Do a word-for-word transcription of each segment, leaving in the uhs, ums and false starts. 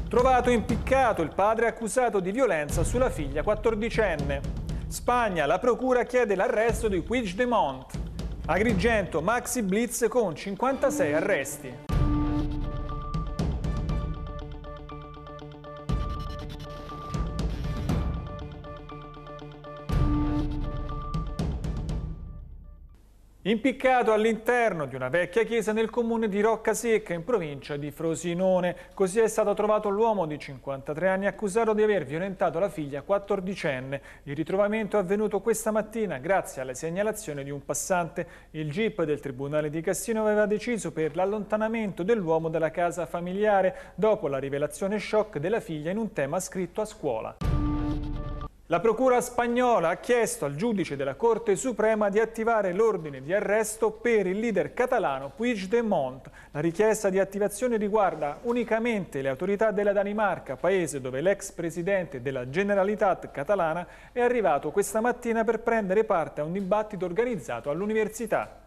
Trovato impiccato il padre accusato di violenza sulla figlia quattordicenne. Spagna, la procura chiede l'arresto di Puigdemont. Agrigento, maxi blitz con cinquantasei arresti. Impiccato all'interno di una vecchia chiesa nel comune di Roccasecca, in provincia di Frosinone. Così è stato trovato l'uomo di cinquantatré anni accusato di aver violentato la figlia quattordicenne. Il ritrovamento è avvenuto questa mattina grazie alle segnalazioni di un passante. Il G I P del Tribunale di Cassino aveva deciso per l'allontanamento dell'uomo dalla casa familiare dopo la rivelazione shock della figlia in un tema scritto a scuola. La procura spagnola ha chiesto al giudice della Corte Suprema di attivare l'ordine di arresto per il leader catalano Puigdemont. La richiesta di attivazione riguarda unicamente le autorità della Danimarca, paese dove l'ex presidente della Generalitat catalana è arrivato questa mattina per prendere parte a un dibattito organizzato all'università.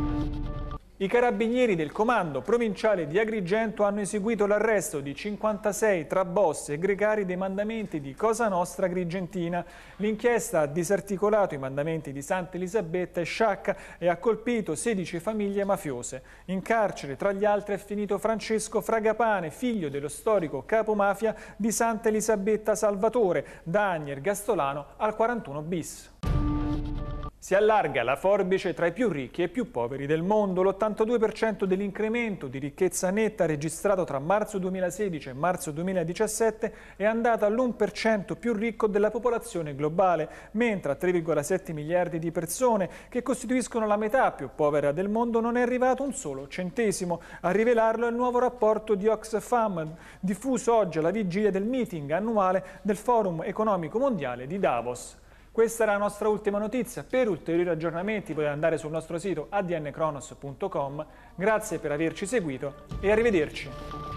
I carabinieri del comando provinciale di Agrigento hanno eseguito l'arresto di cinquantasei tra boss e gregari dei mandamenti di Cosa Nostra Agrigentina. L'inchiesta ha disarticolato i mandamenti di Santa Elisabetta e Sciacca e ha colpito sedici famiglie mafiose. In carcere, tra gli altri, è finito Francesco Fragapane, figlio dello storico capomafia di Santa Elisabetta Salvatore, da anni ergastolano al quarantuno bis. Si allarga la forbice tra i più ricchi e più poveri del mondo. L'ottantadue per cento dell'incremento di ricchezza netta registrato tra marzo duemilasedici e marzo duemiladiciassette è andata all'uno per cento più ricco della popolazione globale, mentre a tre virgola sette miliardi di persone, che costituiscono la metà più povera del mondo, non è arrivato un solo centesimo. A rivelarlo è il nuovo rapporto di Oxfam, diffuso oggi alla vigilia del meeting annuale del Forum Economico Mondiale di Davos. Questa era la nostra ultima notizia. Per ulteriori aggiornamenti potete andare sul nostro sito a d n cronos punto com. Grazie per averci seguito e arrivederci.